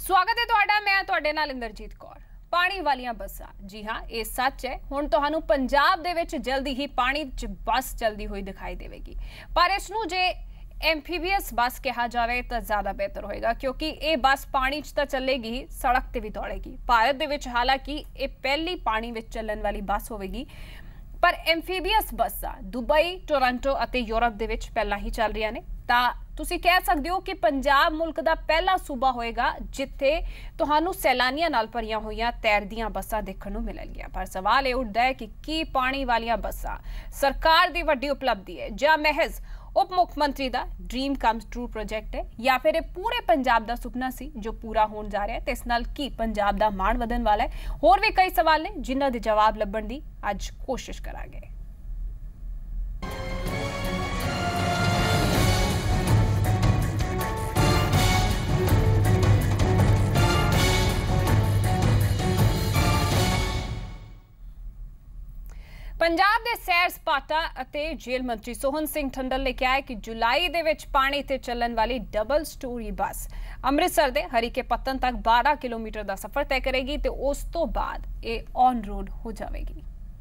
स्वागत है तुहाडा। मैं तुहाडे नाल इंद्रजीत कौर। पानी वालियां बसां, जी हाँ, ये सच है। हुण तुहानूं पंजाब दे विच जल्दी ही पानी च बस चलदी हुई दिखाई देवेगी, पर इसनूं जे एम्फीबियस बस कहा जाए तो ज़्यादा बेहतर होएगा, क्योंकि ये बस पानी च तो चलेगी, सड़क ते भी दौड़ेगी। भारत दे विच हालांकि ये पहली पानी विच चलण वाली बस होवेगी, पर एम्फीबियस बसां दुबई, टोरंटो अते यूरोप दे विच पहलां ही चल रही ने। ਤਾਂ ਤੁਸੀਂ ਕਹਿ ਸਕਦੇ ਹੋ ਕਿ ਪੰਜਾਬ ਮੁਲਕ ਦਾ ਪਹਿਲਾ ਸੂਬਾ ਹੋਏਗਾ ਜਿੱਥੇ ਤੁਹਾਨੂੰ ਸੈਲਾਨੀਆਂ ਨਾਲ ਭਰੀਆਂ ਹੋਈਆਂ ਤੈਰਦੀਆਂ ਬੱਸਾਂ ਦੇਖਣ ਨੂੰ ਮਿਲਣਗੀਆਂ। ਪਰ ਸਵਾਲ ਇਹ ਉੱਠਦਾ ਹੈ ਕਿ ਕੀ ਪਾਣੀ ਵਾਲੀਆਂ ਬੱਸਾਂ ਸਰਕਾਰ ਦੀ ਵੱਡੀ ਉਪਲਬਧੀ ਹੈ ਜਾਂ ਮਹਿਜ਼ उप मुख्यमंत्री का ड्रीम कम्स ट्रू प्रोजेक्ट है, या फिर ये पूरे पंजाब का सुपना सी जो पूरा होने जा रहा है। तो इस नाल की पंजाब का मान वधन वाला है। होर भी कई सवाल ने जिन्हां दे जवाब लभण दी अज कोशिश करांगे। पंजाब के सैर सपाटा ਅਤੇ जेल मंत्री सोहन सिंह ठंडल ने कहा है कि जुलाई दे विच पानी ते चलन वाली डबल स्टोरी बस अमृतसर के हरीके पत्तन तक 12 किलोमीटर का सफर तय करेगी तो उस तो बाद ये ऑन रोड हो जाएगी।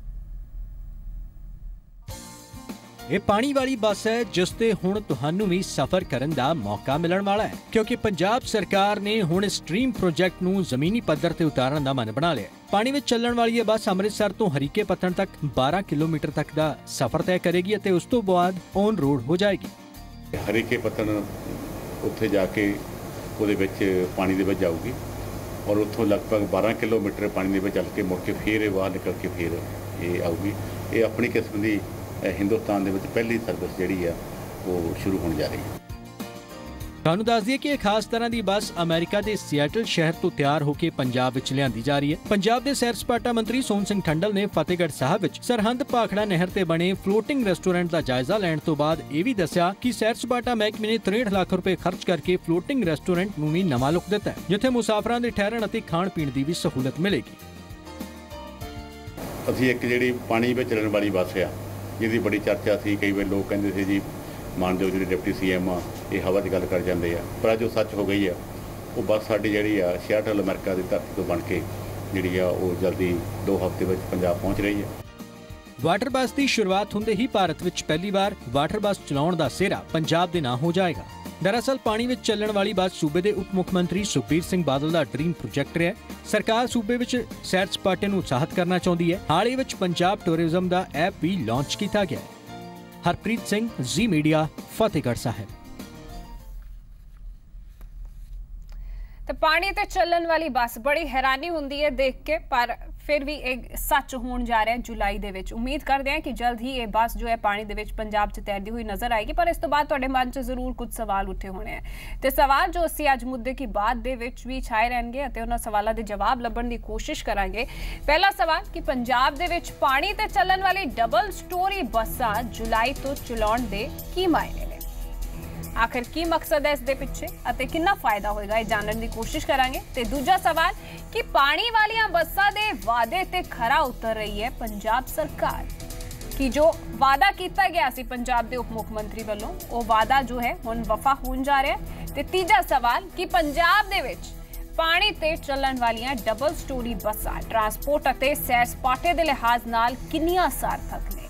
ਇਹ ਪਾਣੀ ਵਾਲੀ ਬੱਸ ਹੈ ਜਿਸ ਤੇ ਹੁਣ ਤੁਹਾਨੂੰ ਵੀ ਸਫ਼ਰ ਕਰਨ ਦਾ ਮੌਕਾ ਮਿਲਣ ਵਾਲਾ ਹੈ, ਕਿਉਂਕਿ ਪੰਜਾਬ ਸਰਕਾਰ ਨੇ ਹੁਣ ਇਸ ਡ੍ਰੀਮ ਪ੍ਰੋਜੈਕਟ ਨੂੰ ਜ਼ਮੀਨੀ ਪੱਧਰ ਤੇ ਉਤਾਰਨ ਦਾ ਮਨ ਬਣਾ ਲਿਆ। ਪਾਣੀ ਵਿੱਚ ਚੱਲਣ ਵਾਲੀ ਇਹ ਬੱਸ ਅੰਮ੍ਰਿਤਸਰ ਤੋਂ ਹਰੀਕੇ ਪੱਤਣ ਤੱਕ 12 ਕਿਲੋਮੀਟਰ ਤੱਕ ਦਾ ਸਫ਼ਰ ਤੈਅ ਕਰੇਗੀ ਅਤੇ ਉਸ ਤੋਂ ਬਾਅਦ ਔਨ ਰੋਡ ਹੋ ਜਾਏਗੀ। ਹਰੀਕੇ ਪੱਤਣ ਉੱਥੇ ਜਾ ਕੇ ਉਹਦੇ ਵਿੱਚ ਪਾਣੀ ਦੇ ਵਿੱਚ ਜਾਊਗੀ ਔਰ ਉੱਥੋਂ ਲਗਭਗ 12 ਕਿਲੋਮੀਟਰ ਪਾਣੀ ਦੇ ਵਿੱਚ ਚੱਲ ਕੇ ਮੁੜ ਕੇ ਫਿਰ ਇਹ ਬਾਹਰ ਨਿਕਲ ਕੇ ਫਿਰ ਇਹ ਆਊਗੀ। ਇਹ ਆਪਣੀ ਕਿਸਮ ਦੀ हिंदुस्तान ਦੇ ਵਿੱਚ ਪਹਿਲੀ ਸਰਵਿਸ ਜਿਹੜੀ ਆ ਉਹ ਸ਼ੁਰੂ ਹੋਣ ਜਾ ਰਹੀ ਹੈ। ਤੁਹਾਨੂੰ ਦੱਸ ਦਈਏ ਕਿ ਇਹ ਖਾਸ ਤਰ੍ਹਾਂ ਦੀ ਬੱਸ ਅਮਰੀਕਾ ਦੇ ਸੀਐਟਲ ਸ਼ਹਿਰ ਤੋਂ ਤਿਆਰ ਹੋ ਕੇ ਪੰਜਾਬ ਵਿੱਚ ਲਿਆਂਦੀ ਜਾ ਰਹੀ ਹੈ। ਪੰਜਾਬ ਦੇ ਸੈਰ ਸਪਾਟਾ ਮੰਤਰੀ ਸੋਹਨ ਸਿੰਘ ਠੰਡਲ ਨੇ ਫਤਿਹਗੜ੍ਹ ਸਾਹਿਬ ਵਿੱਚ ਸਰਹੰਦ ਭਾਖੜਾ ਨਹਿਰ ਤੇ ਬਣੇ ਫਲੋਟਿੰਗ ਰੈਸਟੋਰੈਂਟ ਦਾ ਜਾਇਜ਼ਾ ਲੈਣ ਤੋਂ ਬਾਅਦ ਇਹ ਵੀ ਦੱਸਿਆ ਕਿ ਸੈਰ ਸਪਾਟਾ ਮਹਿਕਮੇ ਨੇ 63 ਲੱਖ ਰੁਪਏ ਖਰਚ ਕਰਕੇ ਫਲੋਟਿੰਗ ਰੈਸਟੋਰੈਂਟ ਨੂੰ ਵੀ ਨਵਾਂ ਲੁੱਕ ਦਿੱਤਾ ਹੈ, ਜਿੱਥੇ ਮੁਸਾਫਰਾਂ ਦੇ ਠਹਿਰਨ ਅਤੇ ਖਾਣ ਪੀਣ ਦੀ ਵੀ ਸਹੂਲਤ ਮਿਲੇਗੀ। ਅਸੀਂ ਇੱਕ ਜਿਹੜੀ ਪਾਣੀ ਵਿੱਚ ਚੱਲਣ ਵਾਲੀ ਬੱਸ ਆ ਜਿਹਦੀ ਬੜੀ ਚਰਚਾ ਸੀ, ਕਈ ਵਾਰ ਲੋਕ ਕਹਿੰਦੇ ਸੀ ਜੀ ਮਾਨਯੋਗ ਜਿਹੜੇ ਡਿਪਟੀ ਸੀਐਮ ਆ ਇਹ ਹਵਾ 'ਚ ਗੱਲ ਕਰ ਜਾਂਦੇ ਆ, ਪਰ ਅੱਜ ਉਹ ਸੱਚ ਹੋ ਗਈ ਆ। ਉਹ ਬੱਸ ਸਾਡੀ ਜਿਹੜੀ ਆ ਸੀਐਟਲ ਅਮਰੀਕਾ ਦੀ ਧਰਤੀ ਤੋਂ ਬਣ ਕੇ ਜਿਹੜੀ ਆ ਉਹ ਜਲਦੀ 2 ਹਫ਼ਤੇ ਵਿੱਚ ਪੰਜਾਬ ਪਹੁੰਚ ਰਹੀ ਹੈ। ਵਾਟਰ ਬੱਸ ਦੀ ਸ਼ੁਰੂਆਤ ਹੁੰਦੇ ਹੀ ਭਾਰਤ ਵਿੱਚ ਪਹਿਲੀ ਵਾਰ ਵਾਟਰ ਬੱਸ ਚਲਾਉਣ ਦਾ ਸਿਹਰਾ ਪੰਜਾਬ ਦੇ ਨਾਂ ਹੋ ਜਾਏਗਾ। दरअसल पानी में चलने वाली बस सूबे के उप मुख्यमंत्री सुखबीर सिंह बादल का ड्रीम प्रोजेक्ट है। सरकार सूबे में सैर सपाटे नूं उत्साहित करना चाहती है। हाल ही में पंजाब टूरिज्म का ऐप भी लॉन्च किया गया है। हरप्रीत सिंह, जी मीडिया, फतेहगढ़ साहिब। तो पानी ते चलन वाली बस बड़ी हैरानी होंदी है देख के, पर फिर भी एक सच होने जा रहा है जुलाई दे विच। उम्मीद करते हैं कि जल्द ही ये बस जो है पानी दे विच पंजाब च तैरती हुई नजर आएगी। पर इस तो बाद तुहाडे मन च जरूर कुछ सवाल उठे होने हैं, ते सवाल जो असीं अज मुद्दे की बात दे विच भी छाए रहणगे अते उन्हां सवालां दे जवाब लभण दी कोशिश करांगे। पहला सवाल कि पंजाब दे विच पानी ते चलन वाली डबल स्टोरी बसां जुलाई तो चलाउण दे की मायने ने, आखिर की मकसद है इसके पिछे अते कितना फायदा होएगा, ये जानने की कोशिश करांगे। ते दूजा सवाल कि पानी वालियां बसां दे वादे ते खरा उतर रही है पंजाब सरकार, कि जो वादा किया गया सी पंजाब के उप मुख्यमंत्री वालों वो वादा जो है हुण वफा होण जा रहा है। ते तीजा सवाल कि पंजाब दे विच पानी ते चलन वालियां डबल स्टोरी बसां ट्रांसपोर्ट अते सैर सपाटे दे लिहाज नाल कितनियां सार्थक ने।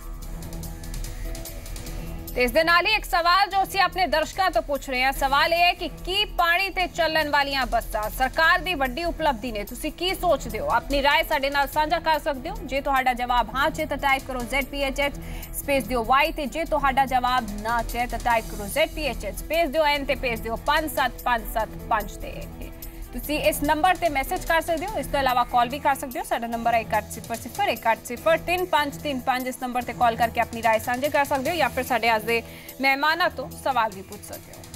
इस दे नाल ही एक सवाल जो असीं अपने दर्शकों तो पूछ रहे हैं, सवाल यह है कि की पानी ते चलन वालियां बसां सरकार दी वड्डी उपलब्धि ने? तुसीं की सोचदे हो? अपनी राय साडे नाल साझा कर सकदे हो। जे तुहाडा जवाब हाँ च तो टाइप करो ZPHH स्पेस दिओ Y, ते जे तुहाडा जवाब ना च तो टाइप करो ZPHH स्पेस दिओ N ते भेज दिओ 57575 ते। तुसी इस नंबर ते मैसेज कर सकते हो, इस तो अलावा कॉल भी कर सकते हो। साडा नंबर है 8100 180 3535। इस नंबर ते कॉल करके अपनी राय साझे कर सकते हो, या फिर साडे अज दे मेहमानां तो सवाल भी पूछ सकते हो।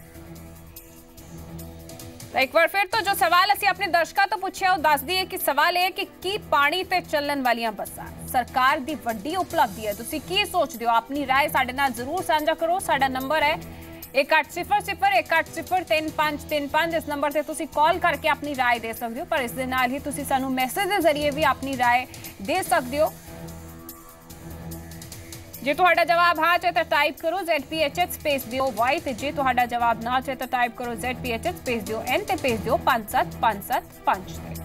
एक बार फिर तो जो सवाल असीं अपने दर्शकों तो पूछे दस दिए कि सवाल है कि की पानी ते चलन वालियां बसां सरकार दी वड्डी उपलब्धि है? तुसी की सोचदे हो? अपनी राय साडे नाल जरूर साझा करो। साडा नंबर है 8100 180 3535। इस नंबर से तुसी कॉल करके अपनी राय दे सकते हो, पर इस दे नाल ही तुसी सानू मैसेज के जरिए भी अपनी राय दे सकते हो। ਜੇ ਤੁਹਾਡਾ ਜਵਾਬ ਹਾਂ ਹੈ ਤਾਂ ਟਾਈਪ ਕਰੋ ZPHH ਸਪੇਸ ਦਿਓ Y ਤੇ ਜੇ ਤੁਹਾਡਾ ਜਵਾਬ ਨਾ ਹੈ ਤਾਂ ਟਾਈਪ ਕਰੋ ZPHH ਸਪੇਸ ਦਿਓ N ਤੇ ਭੇਜ ਦਿਓ 57575 ਤੇ।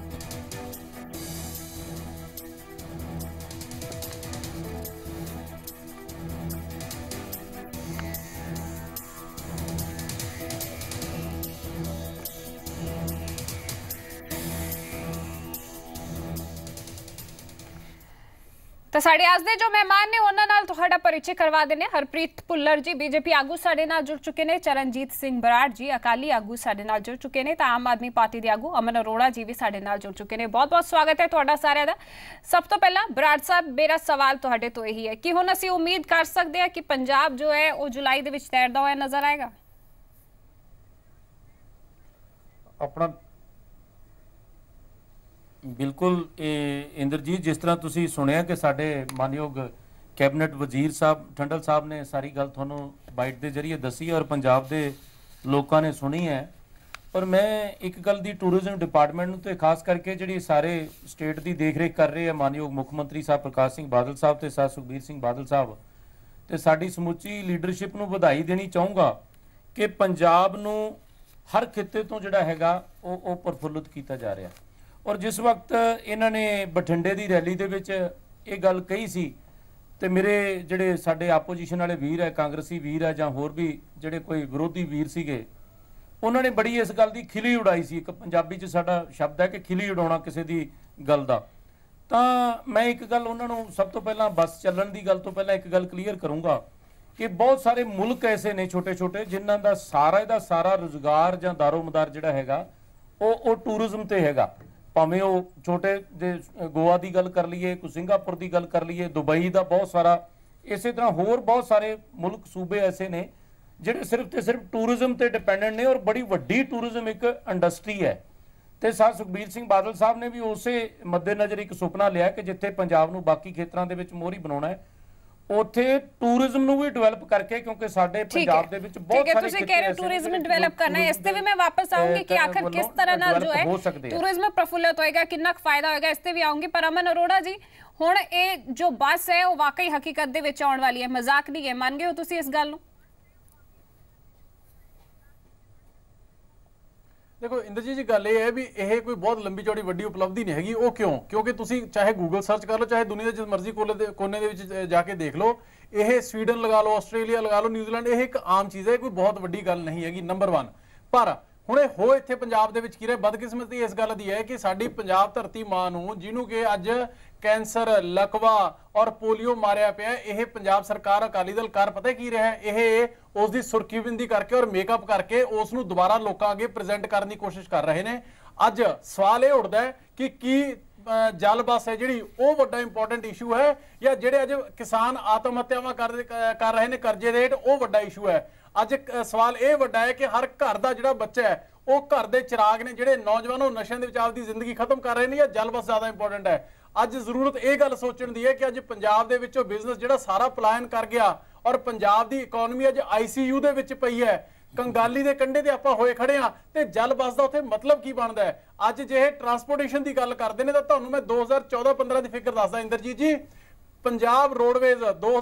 तो साढ़े आज दे जो मेहमान ने उन्होंने नाल तुहाडा परिचय करवा देने। हरप्रीत भुल्लर जी बीजेपी आगू साडे नाल जुड़ चुके ने, चरणजीत सिंह बराड़ जी अकाली आगू साडे नाल जुड़ चुके ने, तो आम आदमी पार्टी के आगू अमन अरोड़ा जी भी साडे नाल जुड़ चुके ने। बहुत बहुत स्वागत है तुहाडा सारिਆਂ ਦਾ। सब तो पहला बराड़ साहब मेरा सवाल तुहाडे तो यही है कि हुण असीं उम्मीद कर सकते हैं कि पंजाब जो है वो जुलाई दे विच तैरदा होया नजर आएगा? अपना बिल्कुल इंद्रजीत, जिस तरह तुसी सुनिया कि साडे मानयोग कैबिनेट वजीर साहब ठंडल साहब ने सारी गल तुहानू बाइट के जरिए दसी और पंजाब के लोगों ने सुनी है, पर मैं एक गल दी टूरिज्म डिपार्टमेंट नूं ते खास करके जिहड़ी सारे स्टेट की देख रेख कर रहे हैं मानयोग मुख मंत्री साहब प्रकाश सिंह बादल साहब ते साथ सुखबीर सिंह बादल साहब ते साडी समुची लीडरशिप नूं वधाई देनी चाहूँगा कि पंजाब नूं हर खिते तो जिहड़ा हैगा वो प्रफुल्लित किया जा रहा। और जिस वक्त इन्होंने बठिंडे की रैली दे विच ये गल कही सी ते मेरे जिहड़े साडे आपोजिशन वाले वीर है, कांग्रेसी वीर है जां होर भी जिहड़े कोई विरोधी वीर सीगे, उन्होंने बड़ी इस गल की खिली उड़ाई सी। एक पंजाबी च साडा शब्द है कि खिली उड़ाउणा किसी की गल दा। तां मैं एक गल उन्होंने सब तो पहला बस चलण की गल तो पहला एक गल क्लीयर करूँगा कि बहुत सारे मुल्क ऐसे ने छोटे छोटे जिन्हां दा सारा रोजगार जां दारोमदार जिहड़ा हैगा वो टूरिज्म ते हैगा। भावें वो छोटे जे गोवा की गल कर लीए, कोई सिंगापुर की गल कर लीए, दुबई का बहुत सारा, इस तरह होर बहुत सारे मुल्क सूबे ऐसे ने जिहड़े सिर्फ तो सिर्फ टूरिज्म ते डिपेंडेंट ने और बड़ी वड्डी टूरिज्म एक इंडस्ट्री है। तो साथ सुखबीर सिंह बादल साहब ने भी उस मद्देनज़र एक सुपना लिया कि जिथे पंजाब नूं बाकी खेतरां दे विच मोहरी बनाउणा है ਉੱਥੇ ਟੂਰਿਜ਼ਮ ਨੂੰ ਵੀ ਡਿਵੈਲਪ ਕਰਕੇ, ਕਿਉਂਕਿ ਸਾਡੇ ਪੰਜਾਬ ਦੇ ਵਿੱਚ ਬਹੁਤ ਸਾਰੇ ਤੁਸੀਂ ਕਹਿ ਰਹੇ ਹੋ ਟੂਰਿਜ਼ਮ ਡਿਵੈਲਪ ਕਰਨਾ ਹੈ। ਇਸ ਤੇ ਵੀ ਮੈਂ ਵਾਪਸ ਆਉਂਗੀ ਕਿ ਆਖਰ ਕਿਸ ਤਰ੍ਹਾਂ ਨਾਲ ਜੋ ਹੈ ਟੂਰਿਜ਼ਮ ਪ੍ਰਫੁੱਲਿਤ ਹੋਏਗਾ, ਕਿੰਨਾ ਫਾਇਦਾ ਹੋਏਗਾ, ਇਸ ਤੇ ਵੀ ਆਉਂਗੀ। ਪਰ ਅਮਨ ਅਰੋੜਾ ਜੀ, ਹੁਣ ਇਹ ਜੋ ਬੱਸ ਹੈ ਉਹ ਵਾਕਈ ਹਕੀਕਤ ਦੇ ਵਿੱਚ ਆਉਣ ਵਾਲੀ ਹੈ, ਮਜ਼ਾਕ ਨਹੀਂ ਹੈ, ਮੰਨ ਗਏ ਹੋ ਤੁਸੀਂ ਇਸ ਗੱਲ ਨੂੰ? देखो इंद्रजीत जी, गल ये है भी यह कोई बहुत लंबी चौड़ी वड्डी उपलब्धि नहीं हैगी। वो क्यों? क्योंकि तुसी चाहे गूगल सर्च कर लो, चाहे दुनिया जिस मर्जी कोने दे विच जाके देख लो, यह स्वीडन लगा लो, आस्ट्रेलिया लगा लो, न्यूजीलैंड, यह एक आम चीज़ है, कोई बहुत वड्डी गल नहीं हैगी। नंबर 1 पर हुणे हो इत्थे पंजाब दे विच की रहा बदकिस्मती इस गल दी है कि साडी पंजाब धरती मां नूं जिन्हों कि अज कैंसर, लकवा और पोलियो मारिया पिया, यह पंजाब सरकार अकाली दल कर पता की रहा है, यह उसकी सुर्खी बिंदी करके और मेकअप करके उसनूं दोबारा लोकां अगे प्रेजेंट करने की कोशिश कर रहे हैं। अज सवाल ये उठदा है कि की जल बस है जिहड़ी वो वड्डा इंपोर्टेंट इशू है, या जिहड़े अज किसान आत्म हत्यावां कर रहे हैं कर्जे दे हेठ, वो वड्डा इशू है। अज सवाल ये वड्डा है कि हर घर का जिहड़ा बच्चा है वो घर के चिराग ने, जिहड़े नौजवान वो नशे दे विच आपदी जिंदगी खत्म कर रहे हैं, या जल बस ज़्यादा इंपोर्टेंट है। अज जरूरत ये गल सोचण दी है कि अज पंजाब दे विचों बिजनेस जिहड़ा सारा पलायन कर गया और पंजाब दी इकोनॉमी अज ICU दे विच पई है, कंगाली दे कंढे ते आपां होए खड़े हां, ते जल बस दा उत्थे मतलब की बनदा है? अज जे ट्रांसपोर्टेशन दी गल करदे ने तां तुहानूं मैं 2014-15 दी फिगर दसदा इंद्रजीत जी। पंजाब रोडवेज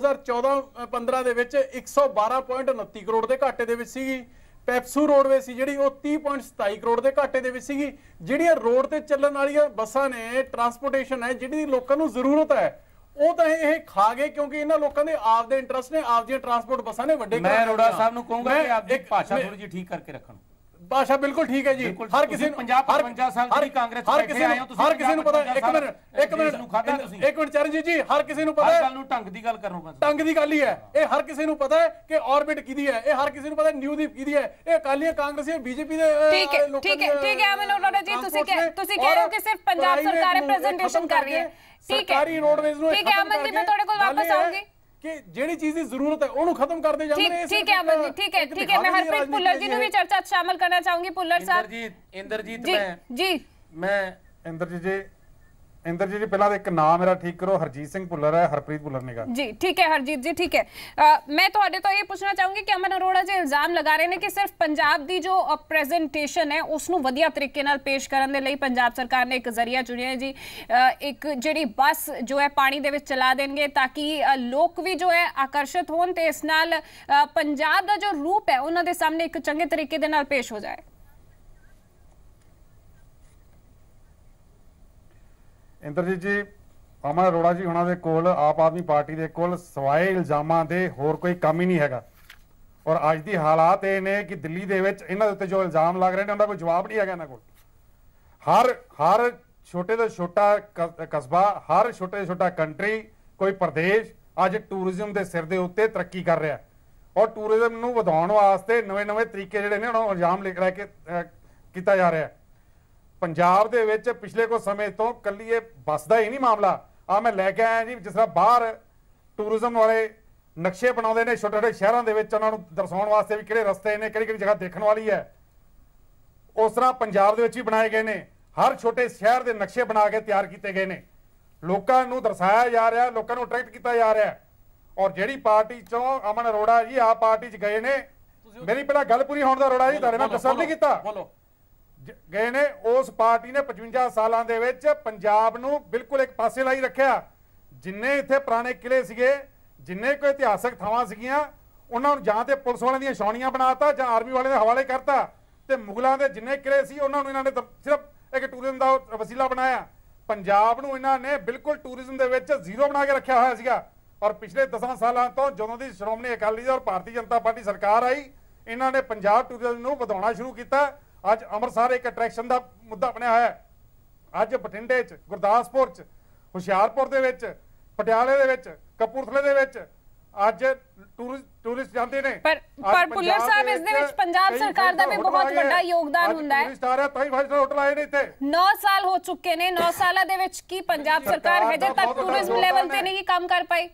2014-15 दे विच 112.29 करोड़ दे घाटे दे विच सीगी। पैप्सू रोडवेज सी जिहड़ी वो 30.27 करोड़ के घाटे दे विच सीगी। जिहड़ियां रोड ते चलण वालियां बसां ने, ट्रांसपोर्टेशन है जिहड़ी लोकां नूं जरूरत है, वो तो ये खा गए, क्योंकि इन्हां लोकां दे आप दे इंटरस्ट ने, आप दी ट्रांसपोर्ट बसां ने वड्डे। मैं अरोड़ा साहब नूं कहूंगा कि आप दी भाषा थोड़ी जी ठीक करके रखण। भाषा बिल्कुल ठीक है जी, हर किसी पंजाब 55 साल की कांग्रेस हर किसी हर किसी नूं पता है। एक मिनट चरणजीत जी, हर किसी नूं पता है, गल नूं ढंग दी गल करो, बस ढंग दी गल ही है। ये हर किसी नूं पता है कि ऑर्बिट किहदी है, ये हर किसी नूं पता है न्यूदीप किहदी है, ये अकाली कांग्रेसी बीजेपी दे। ठीक है अमन अरोड़ा जी, तुसी कह रहे हो कि सिर्फ पंजाब सरकार रिप्रेजेंटेशन कर रही है। ठीक है, सरकारी रोडवेज नूं ठीक है अमन जी, मैं थोड़े कोल वापस आऊंगी कि जेड़ी चीज की जरूरत है उन्होंने खत्म कर दे जांदे। ठीक है अमन जी, ठीक है मैं हरप्रीत भुल्लर जी ने भी चर्चा शामिल करना चाहूंगी। भुल्लर साहब, इंद्रजीत जी मैं इंद्रजीत जी, इंद्रजीत जी पहला एक नाम मेरा ठीक करो, हरजीत सिंह भुल्लर है, हरप्रीत भुल्लर ने कहा जी। ठीक है हरजीत जी, ठीक है। मैं थोड़े तो ये पूछना चाहूंगी कि अमन अरोड़ा जी इल्जाम लगा रहे हैं कि सिर्फ पंजाब की जो प्रेजेंटेशन है उसनू वधिया तरीके नाल पेश करने दे लई पंजाब सरकार ने एक जरिया चुनिया है जी, एक जिहड़ी बस जो है पानी दे विच चला देंगे ताकि लोग भी जो है आकर्षित होण ते इस नाल पंजाब का जो रूप है उन्हां दे सामने एक चंगे तरीके दे नाल पेश हो जाए। इंद्रजीत जी अमन अरोड़ा जी हुणां दे कोल आप आदमी पार्टी दे कोल सवाए इल्जामां दे होर कोई काम ही नहीं हैगा और अज दी हालात ये ने कि दिल्ली दे विच इन्हां दे उत्ते जो इल्जाम लग रहे ने उनका कोई जवाब नहीं हैगा इन्हां कोल। हर छोटे तो छोटा कस्बा, हर छोटे तो छोटा कंट्री, कोई प्रदेश अज टूरिज्म के सिर के उत्ते तरक्की कर रहा है और टूरिज्म नूं वधाउण वास्ते नवे नवे तरीके जिहड़े ने उन्हां नूं इल्जाम लिख के कीता जा रहा है। पंजाब दे विच पिछले कुछ समय तो कल्ली ये बस का ही नहीं मामला, आ मैं लैके आया जी जिस तरह बाहर टूरिज्म वाले नक्शे बनाते हैं छोटे छोटे शहरों के उन्होंने दर्शाने वास्ते भी किहड़े रस्ते ने किहड़ी जगह देखने वाली है, उस तरह पंजाब दे विच भी बनाए गए ने। हर छोटे शहर के नक्शे बना के तैयार किए गए हैं, लोगों को दर्शाया जा रहा, लोगों को अट्रैक्ट किया जा रहा है। और जिहड़ी पार्टी चों अमन अरोड़ा जी आप पार्टी च गए ने, मेरी पहला गल पूरी होने दा अरोड़ा जी तुहाडे नाल तसल्ली नहीं कीता गए ने, उस पार्टी ने 55 सालों के विच पंजाब नूं बिल्कुल एक पासे लाई रखिया। जिन्ने इत्थे पुराने किले सीगे, जिन्ने कोई इतिहासक थावां सीगियां, उन्हां नूं जां ते पुलिस वालियां दीयां छाउणियां बनाता जां आर्मी वाले दे हवाले करता, ते मुगलों के जिन्ने किले सी उन्हां नूं इन्हां ने सिर्फ एक टूरिज्म का वसीला बनाया। पंजाब नूं इन्हां ने बिल्कुल टूरिज्म दे विच जीरो बना के रखिया होया सीगा। और पिछले 10 सालों तो जदों दी श्रोमणी अकाली और भारतीय जनता पार्टी सरकार आई, इन्हां ने पंजाब टूरिज्म नूं वधाउणा शुरू कीता। अज अमृतसर एक अट्रैक्शन का मुद्दा बनया है, अज बठिंडे च, गुरदासपुर च, हुशियारपुर दे विच, पटियाले दे विच, कपूरथले दे विच अज टूरिस्ट जाते ने। पर भुल्लर साहब इस दे विच पंजाब सरकार दा भी बहुत बड़ा योगदान हुंदा है। टूरिस्ट आ रहा, ताई 5 स्टार होटल आए ने इत्थे। 9 साल हो चुके ने, 9 साल दे विच की पंजाब सरकार हजे तक टूरिज्म लेवल ते नहीं काम कर पाई।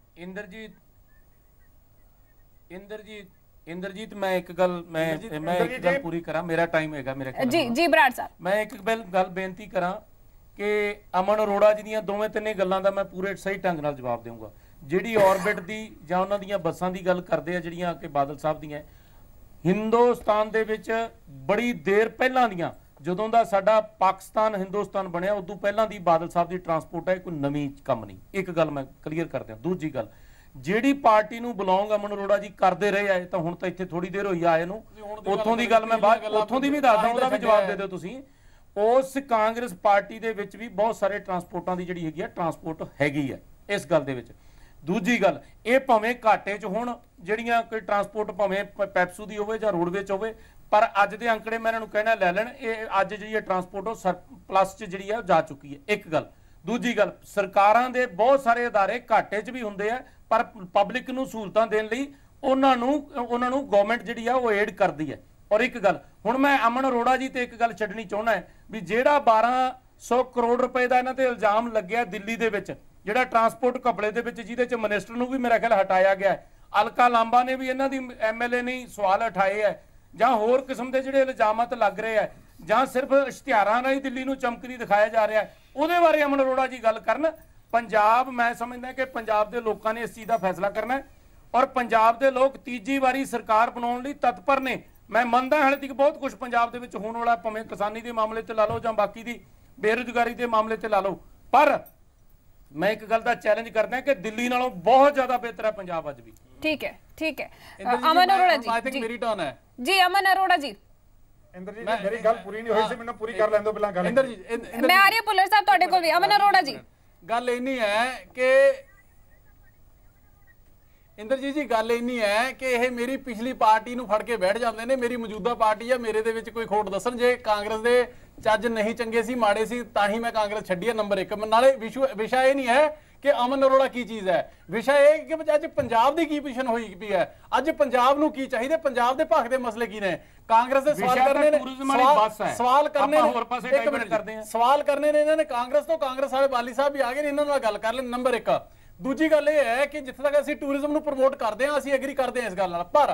इंद्रजीत मैं एक गल पूरी करा, मेरा टाइम हैगा मेरे ख्याल जी जी बराड़ साहब, मैं एक गल बेनती करा कि अमन अरोड़ा जी दीयां दोवें तिन्ने गल्लां दा मैं पूरे सही ढंग नाल जवाब दूंगा। जिहड़ी ऑर्बिट दी जां उन्हां दीयां बसां दी गल करदे आ जिहड़ियां कि बादल साहब दीयां, हिंदुस्तान दे विच बड़ी देर पहलां दीयां जदों दा साडा पाकिस्तान हिंदुस्तान बनया उदों पहलां दी बादल साहब दी ट्रांसपोर्ट है, कोई नवीं कम नहीं। एक गल मैं क्लीयर कर दियां। दूजी गल, ਜਿਹੜੀ ਪਾਰਟੀ ਨੂੰ ਬਿਲੋਂਗ ਅਮਨ ਅਰੋੜਾ ਜੀ ਕਰਦੇ ਰਹੇ ਆਏ ਤਾਂ ਹੁਣ ਤਾਂ ਇੱਥੇ ਥੋੜੀ ਦੇਰ ਹੋਈ ਆਏ ਨੂੰ, ਉੱਥੋਂ ਦੀ ਗੱਲ ਮੈਂ ਬਾਅਦ ਉੱਥੋਂ ਦੀ ਵੀ ਦੱਸਦਾ, ਉਹਦਾ ਵੀ ਜਵਾਬ ਦੇ ਦਿਓ ਤੁਸੀਂ। ਉਸ ਕਾਂਗਰਸ ਪਾਰਟੀ ਦੇ ਵਿੱਚ ਵੀ ਬਹੁਤ ਸਾਰੇ ਟਰਾਂਸਪੋਰਟਾਂ ਦੀ ਜਿਹੜੀ ਹੈਗੀ ਆ ਟਰਾਂਸਪੋਰਟ ਹੈਗੀ ਆ ਇਸ ਗੱਲ ਦੇ ਵਿੱਚ। ਦੂਜੀ ਗੱਲ, ਇਹ ਭਾਵੇਂ ਘਾਟੇ 'ਚ ਹੁਣ ਜਿਹੜੀਆਂ ਕੋਈ ਟਰਾਂਸਪੋਰਟ ਭਾਵੇਂ ਪੈਪਸੂ ਦੀ ਹੋਵੇ ਜਾਂ ਰੋਡਵੇਜ਼ ਹੋਵੇ, ਪਰ ਅੱਜ ਦੇ ਅੰਕੜੇ ਮੈਂ ਇਹਨਾਂ ਨੂੰ ਕਹਿਣਾ ਲੈ ਲੈਣ, ਇਹ ਅੱਜ ਜਿਹੜੀ ਟਰਾਂਸਪੋਰਟ ਉਹ ਸਰਪਲਸ 'ਚ ਜਿਹੜੀ ਆ ਜਾ ਚੁੱਕੀ ਹੈ। ਇੱਕ ਗੱਲ। ਦੂਜੀ ਗੱਲ, ਸਰਕਾਰਾਂ ਦੇ ਬਹੁਤ ਸਾਰੇ ਅਦਾਰੇ ਘਾਟੇ 'ਚ ਵੀ ਹੁੰਦੇ ਆ ਪਰ ਪਬਲਿਕ ਨੂੰ ਸਹੂਲਤਾਂ ਦੇਣ ਲਈ ਉਹਨਾਂ ਨੂੰ ਗਵਰਨਮੈਂਟ ਜਿਹੜੀ ਆ ਉਹ ਏਡ ਕਰਦੀ ਹੈ। ਔਰ ਇੱਕ ਗੱਲ, ਹੁਣ ਮੈਂ ਅਮਨ ਅਰੋੜਾ ਜੀ ਤੇ ਇੱਕ ਗੱਲ ਛੱਡਣੀ ਚਾਹੁੰਦਾ ਹੈ ਵੀ ਜਿਹੜਾ 1200 ਕਰੋੜ ਰੁਪਏ ਦਾ ਇਹਨਾਂ ਤੇ ਇਲਜ਼ਾਮ ਲੱਗਿਆ ਦਿੱਲੀ ਦੇ ਵਿੱਚ, ਜਿਹੜਾ ਟਰਾਂਸਪੋਰਟ ਘਪਲੇ ਦੇ ਵਿੱਚ, ਜਿਹਦੇ 'ਚ ਮਿਨਿਸਟਰ ਨੂੰ ਵੀ ਮੇਰਾ ਖਿਆਲ ਹਟਾਇਆ ਗਿਆ, ਅਲਕਾ ਲਾਂਬਾ ਨੇ ਵੀ ਇਹਨਾਂ ਦੀ MLA ਨੇ ਸਵਾਲ ਉਠਾਏ ਹੈ, ਜਾਂ ਹੋਰ ਕਿਸਮ ਦੇ ਜਿਹੜੇ ਇਲਜ਼ਾਮਾਤ ਲੱਗ ਰਹੇ ਆ, ਜਾਂ ਸਿਰਫ ਇਸ਼ਤਿਹਾਰਾਂ ਨਾਲ ਹੀ ਦਿੱਲੀ ਨੂੰ ਚਮਕਦੀ ਦਿਖਾਇਆ ਜਾ ਰਿਹਾ, ਉਹਦੇ ਬਾਰੇ ਅਮਨ ਅਰੋੜਾ ਜੀ ਗੱਲ ਕਰਨ। पंजाब मैं समझदा कि पंजाब के लोगों ने इस चीज़ का फैसला करना है और पंजाब के लोग तीजी बारी सरकार बनाने लई तत्पर ने। मैं मनदा हाले तक बहुत कुछ पंजाब दे विच होण वाला, भावें किसानी के मामले ते ला लो जां बाकी दी बेरोजगारी के मामले ते ला लो, पर मैं एक गल दा चैलेंज करदा कि दिल्ली नालों बहुत ज्यादा बेहतर है पंजाब अज भी। ठीक है, ठीक है। अमन अरोड़ा जी, आई थिंक मेरी टर्न है जी। अमन अरोड़ा जी, इंद्र जी मेरी गल पूरी नहीं होई सी, मैनूं पूरी कर लैण दो पहलां गल। इंद्र जी मैं आ रही हूं भुल्लर साहब तुहाडे कोल भी। अमन अरोड़ा जी, गल इन्नी है कि इंद्रजीत जी गल इन्नी है कि यह मेरी पिछली पार्टी नूं फड़ के बैठ जाते हैं, मेरी मौजूदा पार्टी या मेरे दे विच कोई खोट दसन। जे कांग्रेस दे ਚੱਜ नहीं चंगे सी माड़े सी तां ही मैं कांग्रेस छड्डी है। नंबर 1 नाले विषय ये नहीं है कि अमन अरोड़ा की चीज़ है, विषय ये कि अज पंजाब की पोजीशन हुई पई है, अज पंजाब नूं की चाहिए, पंजाब के भख के मसले की ने। कांग्रेस दे सवाल करने ने सवाल करने ने इन्हां ने कांग्रेस तो, कांग्रेस वाले बाली साहब भी आ गए, इन्हां नाल गल कर ले। नंबर 1। दूजी गल ये है कि जिथे तक असीं टूरिज्म नूं प्रमोट करते हैं, असीं एग्री करते हैं इस गल नाल, पर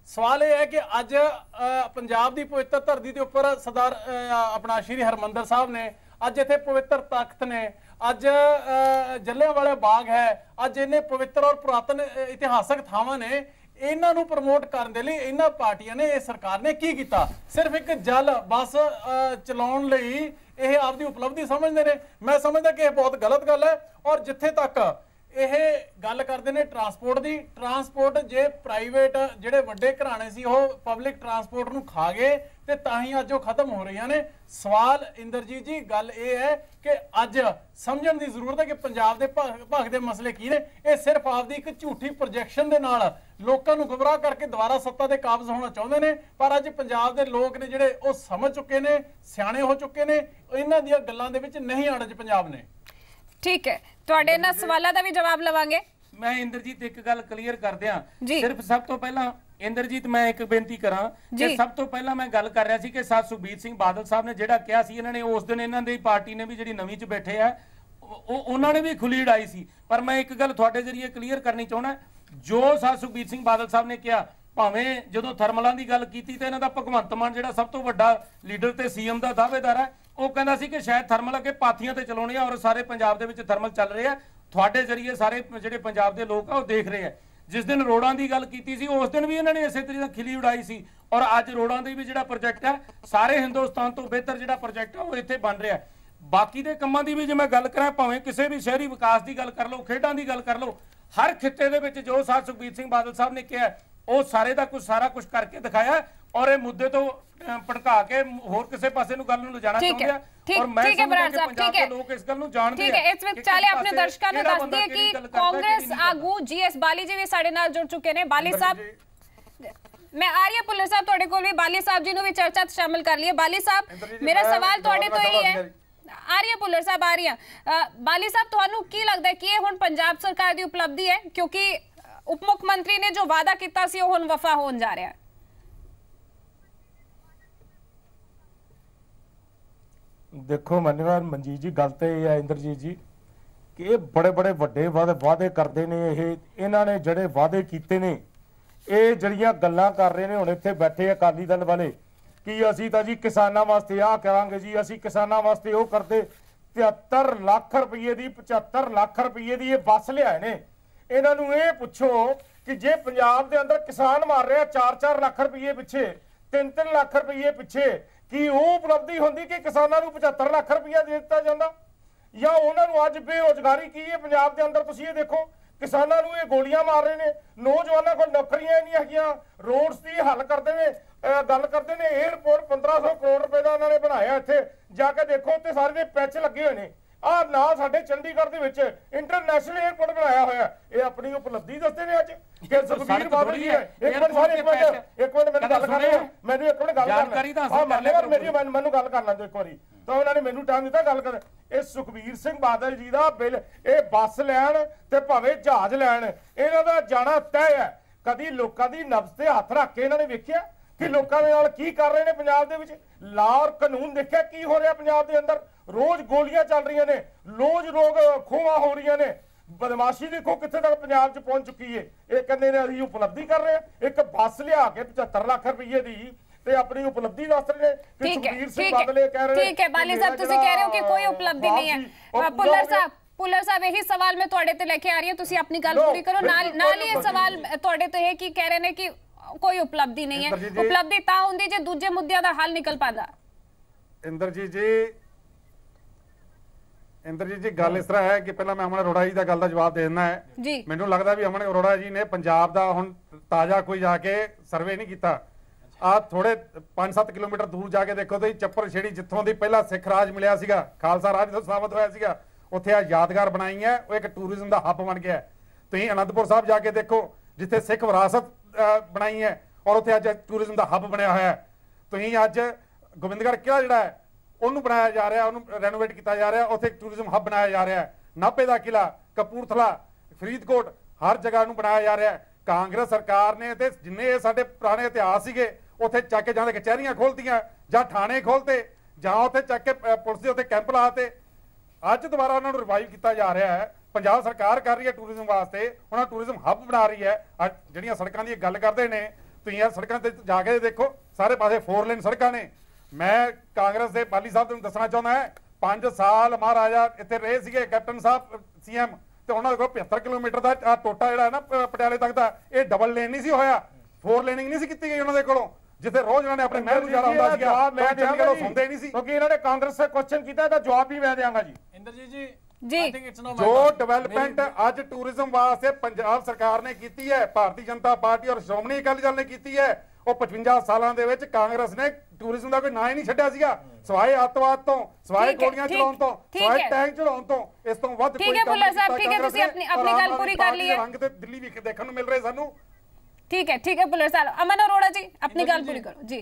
ਸਵਾਲ ਇਹ ਹੈ ਕਿ ਅੱਜ ਪੰਜਾਬ ਦੀ ਪਵਿੱਤਰ ਧਰਤੀ ਦੇ ਉੱਪਰ ਸਰਦਾਰ ਆਪਣਾ ਸ਼੍ਰੀ ਹਰਮੰਦਰ ਸਾਹਿਬ ਨੇ, ਅੱਜ ਇੱਥੇ ਪਵਿੱਤਰ ਤਖਤ ਨੇ, ਅੱਜ ਜਲਿਆਂਵਾਲਾ ਬਾਗ ਹੈ, ਅੱਜ ਇਹਨੇ ਪਵਿੱਤਰ ਔਰ ਪੁਰਾਤਨ ਇਤਿਹਾਸਕ ਥਾਵਾਂ ਨੇ। ਇਹਨਾਂ ਨੂੰ ਪ੍ਰਮੋਟ ਕਰਨ ਦੇ ਲਈ ਇਹਨਾਂ ਪਾਰਟੀਆਂ ਨੇ, ਇਹ ਸਰਕਾਰ ਨੇ ਕੀ ਕੀਤਾ? ਸਿਰਫ ਇੱਕ ਜਲ ਬੱਸ ਚਲਾਉਣ ਲਈ ਇਹ ਆਪਦੀ ਉਪਲਬਧੀ ਸਮਝਦੇ ਨੇ। ਮੈਂ ਸਮਝਦਾ ਕਿ ਇਹ ਬਹੁਤ ਗਲਤ ਗੱਲ ਹੈ। ਔਰ ਜਿੱਥੇ ਤੱਕ ਇਹ ਗੱਲ ਕਰਦੇ ਨੇ ਟਰਾਂਸਪੋਰਟ ਦੀ, ਟਰਾਂਸਪੋਰਟ ਜੇ ਪ੍ਰਾਈਵੇਟ ਜਿਹੜੇ ਵੱਡੇ ਘਰਾਣੇ ਸੀ ਉਹ ਪਬਲਿਕ ਟਰਾਂਸਪੋਰਟ ਨੂੰ ਖਾ ਗਏ ਤੇ ਤਾਂ ਹੀ ਅੱਜ ਉਹ ਖਤਮ ਹੋ ਰਹੀਆਂ ਨੇ। ਸਵਾਲ ਇੰਦਰਜੀਤ ਜੀ ਗੱਲ ਇਹ ਹੈ ਕਿ ਅੱਜ ਸਮਝਣ ਦੀ ਜ਼ਰੂਰਤ ਹੈ ਕਿ ਪੰਜਾਬ ਦੇ ਭਾਗ ਦੇ ਮਸਲੇ ਕੀ ਨੇ। ਇਹ ਸਿਰਫ ਆਪਦੀ ਇੱਕ ਝੂਠੀ ਪ੍ਰੋਜੈਕਸ਼ਨ ਦੇ ਨਾਲ ਲੋਕਾਂ ਨੂੰ ਗੁੰਮਰਾਹ ਕਰਕੇ ਦੁਬਾਰਾ ਸੱਤਾ ਤੇ ਕਾਬਜ਼ ਹੋਣਾ ਚਾਹੁੰਦੇ ਨੇ। ਪਰ ਅੱਜ ਪੰਜਾਬ ਦੇ ਲੋਕ ਨੇ ਜਿਹੜੇ ਉਹ ਸਮਝ ਚੁੱਕੇ ਨੇ, ਸਿਆਣੇ ਹੋ ਚੁੱਕੇ ਨੇ, ਇਹਨਾਂ ਦੀਆਂ ਗੱਲਾਂ ਦੇ ਵਿੱਚ ਨਹੀਂ ਆਣ ਅੱਜ ਪੰਜਾਬ ਨੇ। ਠੀਕ ਹੈ, ਤੁਹਾਡੇ ਇਹਨਾਂ ਸਵਾਲਾਂ ਦਾ ਵੀ ਜਵਾਬ ਲਵਾਂਗੇ। ਮੈਂ ਇੰਦਰਜੀਤ ਇੱਕ ਗੱਲ ਕਲੀਅਰ ਕਰ ਦਿਆਂ। ਸਿਰਫ ਸਭ ਤੋਂ ਪਹਿਲਾਂ ਇੰਦਰਜੀਤ ਮੈਂ ਇੱਕ ਬੇਨਤੀ ਕਰਾਂ ਕਿ ਸਭ ਤੋਂ ਪਹਿਲਾਂ ਮੈਂ ਗੱਲ ਕਰ ਰਿਹਾ ਸੀ ਕਿ ਸੁਖਬੀਰ ਸਿੰਘ ਬਾਦਲ ਸਾਹਿਬ ਨੇ ਜਿਹੜਾ ਕਿਹਾ ਸੀ, ਇਹਨਾਂ ਨੇ ਉਸ ਦਿਨ ਇਹਨਾਂ ਦੀ ਪਾਰਟੀ ਨੇ ਵੀ ਜਿਹੜੀ ਨਵੀਂ ਚ ਬੈਠੇ ਆ ਉਹਨਾਂ ਨੇ ਵੀ ਖੁੱਲੀ ਉਡਾਈ ਸੀ। ਪਰ ਮੈਂ ਇੱਕ ਗੱਲ ਤੁਹਾਡੇ ਜ਼ਰੀਏ ਕਲੀਅਰ ਕਰਨੀ ਚਾਹੁੰਦਾ, ਜੋ ਸੁਖਬੀਰ ਸਿੰਘ ਬਾਦਲ ਸਾਹਿਬ ਨੇ ਕਿਹਾ, ਭਾਵੇਂ ਜਦੋਂ ਥਰਮਲਾਂ ਦੀ ਗੱਲ ਕੀਤੀ ਤੇ ਇਹਨਾਂ ਦਾ ਭਗਵੰਤ ਮਾਨ ਜਿਹੜਾ ਸਭ ਤੋਂ ਵੱਡਾ ਲੀਡਰ ਤੇ ਸੀਐਮ ਦਾ ਦਾਅਵੇਦਾਰ ਹੈ, ਉਹ ਕਹਿੰਦਾ ਸੀ ਕਿ ਸ਼ਾਇਦ ਥਰਮਲ ਅੱਗੇ ਪਾਥੀਆਂ ਤੇ ਚਲਾਉਣੇ ਆ ਔਰ ਸਾਰੇ ਪੰਜਾਬ ਦੇ ਵਿੱਚ ਥਰਮਲ ਚੱਲ ਰਹੇ ਆ। ਤੁਹਾਡੇ ਜ਼ਰੀਏ ਸਾਰੇ ਜਿਹੜੇ ਪੰਜਾਬ ਦੇ ਲੋਕ ਆ ਉਹ ਦੇਖ ਰਹੇ ਆ। ਜਿਸ ਦਿਨ ਰੋਡਾਂ ਦੀ ਗੱਲ ਕੀਤੀ ਸੀ ਉਸ ਦਿਨ ਵੀ ਇਹਨਾਂ ਨੇ ਇਸੇ ਤਰੀਕੇ ਨਾਲ ਖਿਲੀ ਉਡਾਈ ਸੀ। ਔਰ ਅੱਜ ਰੋਡਾਂ ਦੀ ਵੀ ਜਿਹੜਾ ਪ੍ਰੋਜੈਕਟ ਹੈ ਸਾਰੇ ਹਿੰਦੁਸਤਾਨ ਤੋਂ ਬਿਹਤਰ ਜਿਹੜਾ ਪ੍ਰੋਜੈਕਟ ਹੈ ਉਹ ਇੱਥੇ ਬਣ ਰਿਹਾ। ਬਾਕੀ ਦੇ ਕੰਮਾਂ ਦੀ ਵੀ ਜੇ ਮੈਂ ਗੱਲ ਕਰਾਂ, ਭਾਵੇਂ ਕਿਸੇ ਵੀ ਸ਼ਹਿਰੀ ਵਿਕਾਸ ਦੀ ਗੱਲ ਕਰ ਲਓ, ਖੇਡਾਂ ਦੀ ਗੱਲ ਕਰ ਲਓ, ਹਰ ਖਿੱਤੇ ਦੇ ਵਿੱਚ ਜੋ ਸੁਖਬੀਰ ਸਿੰਘ ਬਾਦਲ ਸਾਹਿਬ ਨੇ ਕਿਹਾ ਉਹ ਸਾਰੇ ਦਾ ਕੁਝ ਸਾਰਾ ਕੁਝ ਕਰਕੇ ਦਿਖਾਇਆ। ਔਰ ਇਹ ਮੁੱਦੇ ਤੋਂ ਭੜਕਾ ਕੇ ਹੋਰ ਕਿਸੇ ਪਾਸੇ ਨੂੰ ਗੱਲ ਨੂੰ ਲਿਜਾਣਾ ਚਾਹੁੰਦੇ ਆ। ਔਰ ਮੈਂ ਸਮਝਦਾ ਕਿ ਪੰਜਾਬ ਦੇ ਲੋਕ ਇਸ ਗੱਲ ਨੂੰ ਜਾਣਦੇ ਆ। ਠੀਕ ਹੈ, ਇਸ ਵਿੱਚ ਚਾਲੇ ਆਪਣੇ ਦਰਸ਼ਕਾਂ ਨੂੰ ਦੱਸ ਦਈਏ ਕਿ ਕਾਂਗਰਸ ਆਗੂ ਜੀਐਸ ਬਾਲੀ ਜੀ ਵੀ ਸਾਡੇ ਨਾਲ ਜੁੜ ਚੁੱਕੇ ਨੇ। ਬਾਲੀ ਸਾਹਿਬ, ਮੈਂ ਆ ਰਹੀ ਹਾਂ ਪੁੱਲਰ ਸਾਹਿਬ ਤੁਹਾਡੇ ਕੋਲ ਵੀ, ਬਾਲੀ ਸਾਹਿਬ ਜੀ ਨੂੰ ਵੀ ਚਰਚਾ 'ਚ ਸ਼ਾਮਿਲ ਕਰ ਲਈਏ। ਬਾਲੀ ਸਾਹਿਬ, ਮੇਰਾ ਸਵਾਲ ਤੁਹਾਡੇ ਤੋਂ ਇਹੀ ਹੈ। ਆ ਰਹੀ ਹੈ ਪੁੱਲਰ ਸਾਹਿਬ, ਆ ਰਹੀ ਹਾਂ। ਬਾਲੀ ਸਾਹਿਬ, ਤੁਹਾਨੂੰ ਕੀ ਲੱਗਦਾ ਹੈ ਕਿ ਇਹ ਹੁਣ ਪੰਜਾਬ ਸਰਕਾਰ ਦੀ ਉਪਲਬਧੀ ਹੈ, ਕਿਉਂਕਿ ਉਪ ਮੁੱਖ ਮੰਤਰੀ ਨੇ ਜੋ ਵਾਅਦਾ ਕੀਤਾ ਸੀ ਉਹ ਹੁਣ ਵਫਾ ਹੋਣ ਜਾ ਰਿਹਾ ਹੈ? ਦੇਖੋ ਮੰਨੇਵਾਰ ਮਨਜੀਤ ਜੀ, ਗੱਲ ਤੇ ਇਹ ਹੈ ਇੰਦਰਜੀਤ ਜੀ ਕਿ ਇਹ ਬੜੇ ਬੜੇ ਵੱਡੇ ਵਾਅਦੇ ਕਰਦੇ ਨੇ। ਇਹਨਾਂ ਨੇ ਜਿਹੜੇ ਵਾਅਦੇ ਕੀਤੇ ਨੇ, ਇਹ ਜਿਹੜੀਆਂ ਗੱਲਾਂ ਕਰ ਰਹੇ ਨੇ ਹੁਣ ਇੱਥੇ ਬੈਠੇ ਅਕਾਲੀ ਦਲ ਵਾਲੇ ਕਿ ਅਸੀਂ ਤਾਂ ਜੀ ਕਿਸਾਨਾਂ ਵਾਸਤੇ ਆਹ ਕਰਾਂਗੇ ਜੀ, ਅਸੀਂ ਕਿਸਾਨਾਂ ਵਾਸਤੇ ਉਹ ਕਰਦੇ। 73 ਲੱਖ ਰੁਪਏ ਦੀ 75 ਲੱਖ ਰੁਪਏ ਦੀ ਇਹ ਬੱਸ ਲਿਆਏ ਨੇ। ਇਹਨਾਂ ਨੂੰ ਇਹ ਪੁੱਛੋ ਕਿ ਜੇ ਪੰਜਾਬ ਦੇ ਅੰਦਰ ਕਿਸਾਨ ਮਾਰ ਰਿਹਾ 4-4 ਲੱਖ ਰੁਪਏ ਪਿੱਛੇ, 3-3 ਲੱਖ ਰੁਪਏ ਪਿੱਛੇ, ਕੀ ਉਹ ਉਪਲਬਧੀ ਹੁੰਦੀ ਕਿ ਕਿਸਾਨਾਂ ਨੂੰ 75 ਲੱਖ ਰੁਪਇਆ ਦੇ ਦਿੱਤਾ ਜਾਂਦਾ? ਜਾਂ ਉਹਨਾਂ ਨੂੰ ਅੱਜ ਬੇਰੁਜ਼ਗਾਰੀ ਕੀ ਹੈ ਪੰਜਾਬ ਦੇ ਅੰਦਰ? ਤੁਸੀਂ ਇਹ ਦੇਖੋ, ਕਿਸਾਨਾਂ ਨੂੰ ਇਹ ਗੋਲੀਆਂ ਮਾਰ ਰਹੇ ਨੇ, ਨੌਜਵਾਨਾਂ ਕੋਲ ਨੌਕਰੀਆਂ ਨਹੀਂ ਹੈਗੀਆਂ, ਰੋਡਸ ਦੀ ਹੱਲ ਕਰਦੇ ਨੇ, ਗੱਲ ਕਰਦੇ ਨੇ। 에ਅਰਪੋਰਟ 1500 ਕਰੋੜ ਰੁਪਏ ਦਾ ਇਹਨਾਂ ਨੇ ਬਣਾਇਆ। ਇੱਥੇ ਜਾ ਕੇ ਦੇਖੋ, ਉੱਤੇ ਸਾਰੇ ਦੇ ਪੈਚ ਲੱਗੇ ਹੋਏ ਨੇ। ਆਹ ਨਾਲ ਸਾਡੇ ਚੰਡੀਗੜ੍ਹ ਦੇ ਵਿੱਚ ਇੰਟਰਨੈਸ਼ਨਲ 에ਅਰਪੋਰਟ ਬਣਾਇਆ ਹੋਇਆ। ਇਹ ਆਪਣੀ ਉਪਲਬਧੀ ਦੱਸਦੇ ਨੇ ਅੱਜ ਕਿ ਸੁਖਬੀਰ ਬਾਦਲ ਜੀ ਹੈ। ਇੱਕ ਮਿੰਟ ਸਾਰੇ, ਇੱਕ ਮਿੰਟ ਮੈਨੂੰ ਗੱਲ ਕਰ ਰਹੇ, ਮੈਨੂੰ ਇੱਕ ਮਿੰਟ ਗੱਲ ਕਰਨਾ, ਮੈਨੂੰ ਗੱਲ ਕਰ ਲੈਣ ਦਿਓ ਇੱਕ ਵਾਰੀ। ਤਾਂ ਉਹਨਾਂ ਨੇ ਮੈਨੂੰ ਟਾਈਮ ਦਿੱਤਾ ਗੱਲ ਕਰ। ਇਹ ਸੁਖਬੀਰ ਸਿੰਘ ਬਾਦਲ ਜੀ ਦਾ ਬਿੱਲ, ਇਹ ਬੱਸ ਲੈਣ ਤੇ ਭਾਵੇਂ ਜਹਾਜ਼ ਲੈਣ, ਇਹਨਾਂ ਦਾ ਜਾਣਾ ਤੈਅ ਹੈ। ਕਦੀ ਲੋਕਾਂ ਦੀ ਨਬਜ਼ ਤੇ ਹੱਥ ਰੱਖ ਕੇ ਇਹਨਾਂ ਨੇ ਵੇਖਿਆ ਕਿ ਲੋਕਾਂ ਦੇ ਨਾਲ ਕੀ ਕਰ ਰਹੇ ਨੇ ਪੰਜਾਬ ਦੇ ਵਿੱਚ? ਲਾਅ ਔਰ ਕਾਨੂੰਨ ਦੇਖਿਆ ਕੀ ਹੋ ਰਿਹਾ ਪੰਜਾਬ ਦੇ ਅੰਦਰ? ਰੋਜ਼ ਗੋਲੀਆਂ ਚੱਲ ਰਹੀਆਂ ਨੇ, ਰੋਜ਼ ਲੋਕ ਖੋਹਾਂ ਹੋ ਰਹੀਆਂ ਨੇ। ਬਦਮਾਸ਼ੀ ਦੇਖੋ ਕਿੱਥੇ ਤੱਕ ਪੰਜਾਬ 'ਚ ਪਹੁੰਚ ਚੁੱਕੀ ਹੈ। ਇਹ ਕਹਿੰਦੇ ਨੇ ਅਸੀਂ ਉਪਲਬਧੀ ਕਰ ਰਹੇ ਹਾਂ, ਇੱਕ ਬੱਸ ਲਿਆ ਕੇ 75 ਲੱਖ ਰੁਪਏ ਦੀ ਤੇ ਆਪਣੀ ਉਪਲਬਧੀ ਦੱਸ ਰਹੇ ਨੇ ਕਿ ਸੁਖਬੀਰ ਸਿੰਘ ਬਾਦਲ ਇਹ ਕਹਿ ਰਹੇ ਨੇ। ਠੀਕ ਹੈ ਬਾਲੀ ਸਾਹਿਬ, ਤੁਸੀਂ ਕਹਿ ਰਹੇ ਹੋ ਕਿ ਕੋਈ ਉਪਲਬਧੀ ਨਹੀਂ ਹੈ। ਪੁੱਲਰ ਸਾਹਿਬ, ਇਹੀ ਸਵਾਲ ਮੈਂ ਤੁਹਾਡੇ ਤੇ ਲੈ ਕੇ ਆ ਰਹੀ ਹਾਂ, ਤੁਸੀਂ ਆਪਣੀ ਗੱਲ ਪੂਰੀ ਕਰੋ। ਨਾਲ ਹੀ ਇਹ ਸਵਾਲ ਤੁਹਾਡੇ ਤੋਂ ਇਹ ਕੀ ਕਹਿ ਰਹੇ ਨੇ ਕਿ ਕੋਈ ਉਪਲਬਧੀ ਨਹੀਂ ਹੈ। ਉਪਲਬਧੀ ਤਾਂ ਹੁੰਦੀ ਜੇ ਦੂਜੇ ਮੁੱਦਿਆਂ ਦਾ ਹੱਲ ਨਿਕਲ ਪਾਉਂਦਾ। ਇੰਦਰਜੀਤ ਜੀ ਗੱਲ ਇਸ ਤਰ੍ਹਾਂ ਹੈ ਕਿ ਪਹਿਲਾਂ ਮੈਂ ਅਮਨ ਅਰੋੜਾ ਜੀ ਦਾ ਗੱਲ ਦਾ ਜਵਾਬ ਦੇ ਦਿੰਦਾ ਹੈ। ਮੈਨੂੰ ਲੱਗਦਾ ਵੀ ਅਮਨ ਅਰੋੜਾ ਜੀ ਨੇ ਪੰਜਾਬ ਦਾ ਹੁਣ ਤਾਜ਼ਾ ਕੋਈ ਜਾ ਕੇ ਸਰਵੇ ਨਹੀਂ ਕੀਤਾ। ਆ ਥੋੜੇ 5-7 ਕਿਲੋਮੀਟਰ ਦੂਰ ਜਾ ਕੇ ਦੇਖੋ ਤੇ ਚੱਪਰ ਛੇੜੀ ਜਿੱਥੋਂ ਦੀ ਪਹਿਲਾਂ ਸਿੱਖ ਰਾਜ ਮਿਲਿਆ ਸੀਗਾ, ਖਾਲਸਾ ਰਾਜ ਤੋਂ ਸਥਾਪਿਤ ਹੋਇਆ ਸੀਗਾ, ਉੱਥੇ ਆ ਯਾਦਗਾਰ ਬਣਾਈ ਹੈ। ਉਹ ਇੱਕ ਟੂਰਿਜ਼ਮ ਦਾ ਹੱਬ ਬਣ ਗਿਆ। ਤੁਸੀਂ ਅਨੰਦਪੁਰ ਸਾਹਿਬ ਜਾ ਕੇ ਦੇਖੋ ਜਿੱਥੇ ਸਿੱਖ ਵਿਰਾਸਤ ਬਣਾਈ ਹੈ ਔਰ ਉੱਥੇ ਅੱਜ ਟੂਰਿਜ਼ਮ ਦਾ ਹੱਬ ਬਣਿਆ ਹੋਇਆ ਹੈ। ਤੁਸੀਂ ਅੱਜ ਗੋਬਿੰਦਗੜ੍ਹ ਕਿਲਾ ਜਿਹੜਾ ਹੈ ਉਹਨੂੰ ਬਣਾਇਆ ਜਾ ਰਿਹਾ, ਉਹਨੂੰ ਰੈਨੋਵੇਟ ਕੀਤਾ ਜਾ ਰਿਹਾ, ਉੱਥੇ ਟੂਰਿਜ਼ਮ ਹੱਬ ਬਣਾਇਆ ਜਾ ਰਿਹਾ ਹੈ। ਨਾਭੇ ਦਾ ਕਿਲਾ, ਕਪੂਰਥਲਾ, ਫਰੀਦਕੋਟ, ਹਰ ਜਗ੍ਹਾ ਨੂੰ ਬਣਾਇਆ ਜਾ ਰਿਹਾ ਹੈ। ਕਾਂਗਰਸ ਸਰਕਾਰ ਨੇ ਤੇ ਜਿੰਨੇ ਸਾਡੇ ਪੁਰਾਣੇ ਇਤਿਹਾਸ ਸੀਗੇ ਉੱਥੇ ਚੱਕ ਕੇ ਜਾਂ ਕਚਹਿਰੀਆਂ ਖੋਲਤੀਆਂ ਜਾਂ ਥਾਣੇ ਖੋਲਤੇ ਜਾਂ ਉੱਥੇ ਚੱਕ ਕੇ ਪੁਲਿਸ ਦੇ ਉੱਤੇ ਕੈਂਪ ਲਾਤੇ। ਅੱਜ ਦੁਬਾਰਾ ਉਹਨਾਂ ਨੂੰ ਰਿਵਾਈਵ ਕੀਤਾ ਜਾ ਰਿਹਾ ਹੈ। ਪੰਜਾਬ ਸਰਕਾਰ ਕਰ ਰਹੀ ਹੈ ਟੂਰਿਜ਼ਮ ਵਾਸਤੇ, ਉਹਨਾਂ ਟੂਰਿਜ਼ਮ ਹੱਬ ਬਣਾ ਰਹੀ ਹੈ। ਜਿਹੜੀਆਂ ਸੜਕਾਂ ਦੀ ਗੱਲ ਕਰਦੇ ਨੇ ਤੁਸੀਂ ਯਾਰ ਸੜਕਾਂ ਤੇ ਜਾ ਕੇ ਦੇਖੋ, ਸਾਰੇ ਪਾਸੇ 4 ਲੇਨ ਸੜਕਾਂ ਨੇ। ਮੈਂ ਕਾਂਗਰਸ ਦੇ ਪਾਲੀ ਸਾਹਿਬ ਨੂੰ ਦੱਸਣਾ ਚਾਹੁੰਦਾ ਹੈ, 5 ਸਾਲ ਮਹਾਰਾਜਾ ਇੱਥੇ ਰਹੇ ਸੀਗੇ ਕੈਪਟਨ ਸਾਹਿਬ CM, ਤੇ ਉਹਨਾਂ ਦੇ ਕੋਲ 75 ਕਿਲੋਮੀਟਰ ਦਾ ਟੋਟਾ ਜਿਹੜਾ ਹੈ ਨਾ ਪਟਿਆਲੇ ਤੱਕ ਦਾ, ਇਹ ਡਬਲ ਲੇਨ ਨਹੀਂ ਸੀ ਹੋਇਆ, 4 ਲੇਨਿੰਗ ਨਹੀਂ ਸੀ ਕੀਤੀ ਗਈ ਉਹਨਾਂ ਦੇ ਕੋਲੋਂ, ਜਿੱਥੇ ਰੋਜ਼ ਉਹਨਾਂ ਨੇ ਆਪਣੇ ਮਹਿਲ ਨੂੰ ਜਾਣਾ ਹੁੰਦਾ ਸੀਗਾ। ਮੈਂ ਚੰਡੀਗੜ੍ਹੋਂ ਸੁਣਦੇ ਨਹੀਂ ਸੀ, ਕਿਉਂਕਿ ਇਹਨਾਂ ਨੇ ਕਾਂਗਰਸ ਸੇ ਕੁਐਸਚਨ ਕੀਤਾ ਤਾਂ ਜਵਾਬ ਵੀ ਮੈਂ ਦੇਵਾਂਗਾ ਜੀ। ਇੰਦਰਜੀਤ ਜੀ ਜੋ ਡਿਵੈਲਪਮੈਂਟ ਅੱਜ ਟੂਰਿਜ਼ਮ ਵਾਸਤੇ ਪੰਜਾਬ ਸਰਕਾਰ ਨੇ ਕੀਤੀ ਹੈ, ਭਾਰਤੀ ਜਨਤਾ ਪਾਰਟੀ ਔਰ ਸ਼੍ਰੋਮਣੀ ਅਕਾਲੀ ਦਲ ਨੇ ਕੀਤੀ ਹੈ, ਉਹ 55 ਸਾਲਾਂ ਦੇ ਵਿੱਚ ਕਾਂਗਰਸ ਨੇ ਟੂਰਿਜ਼ਮ ਦਾ ਕੋਈ ਨਾਂ ਹੀ ਨਹੀਂ ਛੱਡਿਆ ਸੀਗਾ, ਸਵਾਏ ਅੱਤਵਾਦ ਤੋਂ, ਸਵਾਏ ਗੋਲੀਆਂ ਚਲਾਉਣ ਤੋਂ, ਸਵਾਏ ਟੈਂਕ ਚਲਾਉਣ ਤੋਂ। ਇਸ ਤੋਂ ਵੱਧ ਕੋਈ ਕੰਮ ਨਹੀਂ ਕੀਤਾ। ਠੀਕ ਹੈ, ਤੁਸੀਂ ਆਪਣੀ ਗੱਲ ਪੂਰੀ ਕਰ ਲਈ ਹੈ। ਰੰਗ ਤੇ ਦਿੱਲੀ ਵੀ ਦੇਖਣ ਨੂੰ ਮਿਲ ਰਹੇ ਸਾਨੂੰ। ठीक है बुल्लर साहब। अमन अरोड़ा जी अपनी गल पूरी करो जी।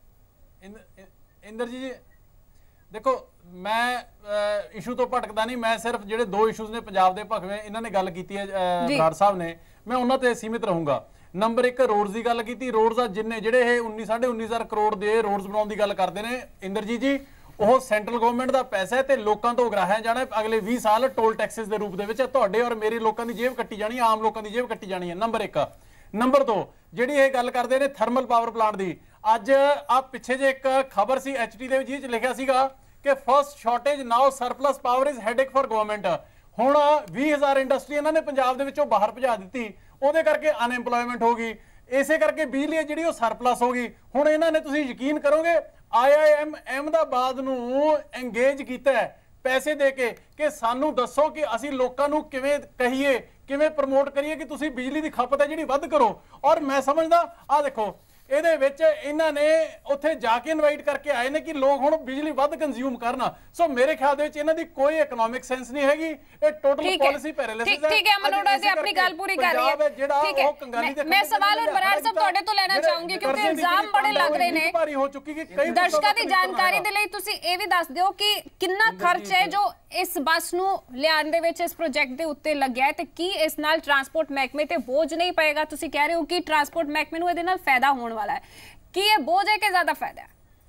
इंदर जी देखो, मैं इशू तो भटकदा नहीं, मैं सिर्फ ਜਿਹੜੇ 2 ਇਸ਼ੂਜ਼ ਨੇ ਪੰਜਾਬ ਦੇ ਭਖਵੇਂ ਇਹਨਾਂ ਨੇ ਗੱਲ ਕੀਤੀ ਹੈ ਬਰਾੜ ਸਾਹਿਬ ਨੇ, ਮੈਂ ਉਹਨਾਂ ਤੇ ਸੀਮਿਤ ਰਹੂੰਗਾ। ਨੰਬਰ 1 ਰੋਡਸ ਦੀ ਗੱਲ ਕੀਤੀ। ਰੋਡਸ ਦਾ ਜਿੰਨੇ ਜਿਹੜੇ ਇਹ 19,500 ਕਰੋੜ ਦੇ ਰੋਡਸ ਬਣਾਉਣ ਦੀ ਗੱਲ ਕਰਦੇ ਨੇ ਇੰਦਰਜੀਤ ਜੀ, ਉਹ ਸੈਂਟਰਲ ਗਵਰਨਮੈਂਟ ਦਾ ਪੈਸਾ ਹੈ ਤੇ ਲੋਕਾਂ ਤੋਂ ਉਗਰਾਹਿਆ ਜਾਣਾ ਅਗਲੇ 20 ਸਾਲ ਟੋਲ ਟੈਕਸਿਸ ਦੇ ਰੂਪ ਦੇ ਵਿੱਚ। ਤੁਹਾਡੇ ਔਰ ਮੇਰੇ ਲੋਕਾਂ ਦੀ ਜੇਬ ਕੱਟੀ ਜਾਣੀ, ਆਮ ਲੋਕਾਂ ਦੀ ਜੇਬ ਕੱਟੀ ਜਾਣੀ ਹੈ। ਨੰਬਰ 1। ਨੰਬਰ 2 ਜਿਹੜੀ ਇਹ ਗੱਲ ਕਰਦੇ ਨੇ ਥਰਮਲ ਪਾਵਰ ਪਲਾਂਟ ਦੀ, ਅੱਜ ਆ ਪਿੱਛੇ ਜੇ ਇੱਕ ਖਬਰ ਸੀ HT ਦੇ ਵਿੱਚ ਇਹ ਲਿਖਿਆ ਸੀਗਾ ਕਿ first shortage now surplus power is headache for government. ਹੁਣ 20,000 ਇੰਡਸਟਰੀ ਇਹਨਾਂ ਨੇ ਪੰਜਾਬ ਦੇ ਵਿੱਚੋਂ ਬਾਹਰ ਭਜਾ ਦਿੱਤੀ, ਉਹਦੇ ਕਰਕੇ ਅਨਐਮਪਲੋਇਮੈਂਟ ਹੋ ਗਈ, ਇਸੇ ਕਰਕੇ ਬਿਜਲੀ ਜਿਹੜੀ ਉਹ ਸਰਪਲਸ ਹੋ ਗਈ। ਹੁਣ ਇਹਨਾਂ ਨੇ, ਤੁਸੀਂ ਯਕੀਨ ਕਰੋਗੇ, IIM ਅਹਿਮਦਾਬਾਦ ਨੂੰ ਐਂਗੇਜ ਕੀਤਾ ਹੈ ਪੈਸੇ ਦੇ ਕੇ ਕਿ ਸਾਨੂੰ ਦੱਸੋ ਕਿ ਅਸੀਂ ਲੋਕਾਂ ਨੂੰ ਕਿਵੇਂ ਕਹੀਏ, ਕਿਵੇਂ ਪ੍ਰਮੋਟ ਕਰੀਏ ਕਿ ਤੁਸੀਂ ਬਿਜਲੀ ਦੀ ਖਪਤ ਹੈ ਜਿਹੜੀ ਵੱਧ ਕਰੋ। ਔਰ ਮੈਂ ਸਮਝਦਾ ਆ ਦੇਖੋ ਇਹਦੇ ਵਿੱਚ ਇਹਨਾਂ ਨੇ ਉੱਥੇ ਜਾ ਕੇ ਇਨਵਾਈਟ ਕਰਕੇ ਆਏ ਨੇ ਕਿ ਲੋਕ ਹੁਣ ਬਿਜਲੀ ਵੱਧ ਕੰਜ਼ਿਊਮ ਕਰਨ। ਸੋ ਮੇਰੇ ਖਿਆਲ ਦੇ ਵਿੱਚ ਇਹਨਾਂ ਦੀ ਕੋਈ ਇਕਨੋਮਿਕ ਸੈਂਸ ਨਹੀਂ ਹੈਗੀ, ਇਹ ਟੋਟਲ ਪਾਲਿਸੀ ਪੈਰਾਲਿਸਿਸ ਹੈ। ਠੀਕ ਹੈ ਅਮਨੋੜਾ ਜੀ ਆਪਣੀ ਗੱਲ ਪੂਰੀ ਕਰ ਰਹੀ ਹੈ। ਠੀਕ ਹੈ, ਮੈਂ ਸਵਾਲ ਔਰ ਬਰਾੜ ਸਾਹਿਬ ਤੁਹਾਡੇ ਤੋਂ ਲੈਣਾ ਚਾਹੂੰਗੀ ਕਿਉਂਕਿ ਇਲਜ਼ਾਮ ਬੜੇ ਲੱਗ ਰਹੇ ਨੇ ਭਾਰੀ ਹੋ ਚੁੱਕੀ ਕਿ ਕਈ ਦਰਸ਼ਕਾਂ ਦੀ ਜਾਣਕਾਰੀ ਦੇ ਲਈ ਤੁਸੀਂ ਇਹ ਵੀ ਦੱਸ ਦਿਓ ਕਿ ਕਿੰਨਾ ਖਰਚ ਹੈ ਜੋ ਇਸ ਬੱਸ ਨੂੰ ਲਿਆਉਣ ਦੇ ਵਿੱਚ ਇਸ ਪ੍ਰੋਜੈਕਟ ਦੇ ਉੱਤੇ ਲੱਗਿਆ ਹੈ ਤੇ ਕੀ ਇਸ ਨਾਲ ਟਰਾਂਸਪੋਰਟ ਮਹਿਕਮੇ ਤੇ ਬੋਝ ਨਹੀਂ ਪਏਗਾ। ਤੁਸੀਂ ਕਹਿ ਰਹੇ ਹੋ ਕਿ ਟਰਾਂਸਪੋਰਟ ਮਹਿਕਮੇ ਨੂੰ ਇਹਦੇ ਨਾਲ ਫਾਇਦਾ ਹੋਣ ਵਾਲਾ ਹੈ, ਕੀ ਇਹ ਬੋਝ ਹੈ ਕਿ ਜ਼ਿਆਦਾ ਫਾਇਦਾ ਹੈ?